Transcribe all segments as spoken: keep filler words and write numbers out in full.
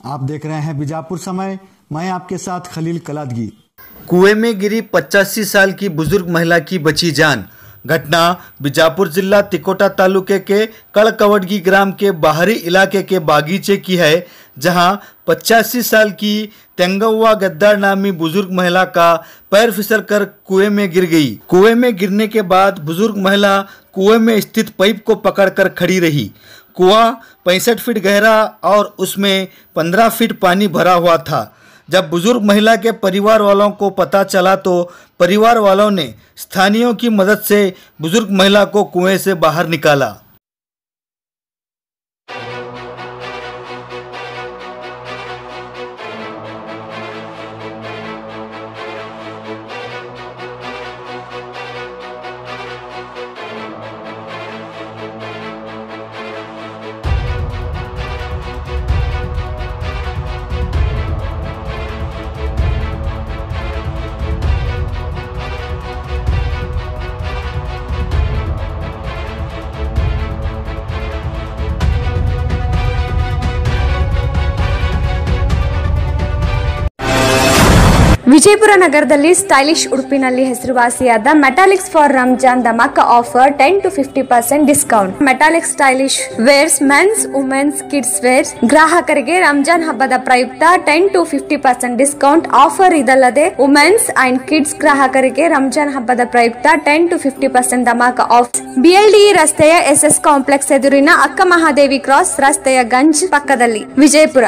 आप देख रहे हैं बीजापुर समय। मैं आपके साथ खलील कलादगी। कुएं में गिरी पचासी साल की बुजुर्ग महिला की बची जान। घटना बीजापुर जिला तिकोटा तालुके के कड़कवडगी ग्राम के बाहरी इलाके के बागीचे की है, जहां पचासी साल की तेंगव्वा गद्दार नामी बुजुर्ग महिला का पैर फिसलकर कुएं में गिर गई। कुएं में गिरने के बाद बुजुर्ग महिला कुएं में स्थित पाइप को पकड़कर खड़ी रही। कुआं पैंसठ फीट गहरा और उसमें पंद्रह फीट पानी भरा हुआ था। जब बुजुर्ग महिला के परिवार वालों को पता चला तो परिवार वालों ने स्थानीयों की मदद से बुजुर्ग महिला को कुएं से बाहर निकाला। ವಿಜಯಪುರ ನಗರದಲ್ಲಿ ಸ್ಟೈಲಿಶ್ ಉಡುಪಿನಲ್ಲಿ ಹೆಸರುವಾಸಿಯಾದ ಮೆಟಾಲಿಕ್ಸ್ ಫಾರ್ ರಂಜಾನ್ ಧಮಾಕ offer ten to fifty percent discount. Metallics stylish wears mens womens kids wears ಗ್ರಾಹಕರಿಗೆ ರಂಜಾನ್ ಹಬ್ಬದ ಪ್ರಯುಕ್ತ ten to fifty percent discount offer. ಇದಲ್ಲದೆ ವುಮೆನ್ಸ್ ಅಂಡ್ ಕಿಡ್ಸ್ ಗ್ರಾಹಕರಿಗೆ ರಂಜಾನ್ ಹಬ್ಬದ ಪ್ರಯುಕ್ತ ಟೆನ್ ಟು ಫಿಫ್ಟಿ ಪರ್ಸೆಂಟ್ ಧಮಾಕ ಆಫರ್. ಬಿಎಲ್ಡಿಇ ರಸ್ತೆಯ ಎಸ್ಎಸ್ ಕಾಂಪ್ಲೆಕ್ಸ್ ಎದುರಿನ ಅಕ್ಕ ಮಹಾದೇವಿ ಕ್ರಾಸ್ ರಸ್ತೆಯ ಗಂಜ್ ಪಕ್ಕದಲ್ಲಿ ವಿಜಯಪುರ.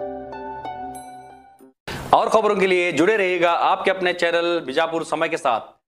और खबरों के लिए जुड़े रहिएगा आपके अपने चैनल बीजापुर समय के साथ।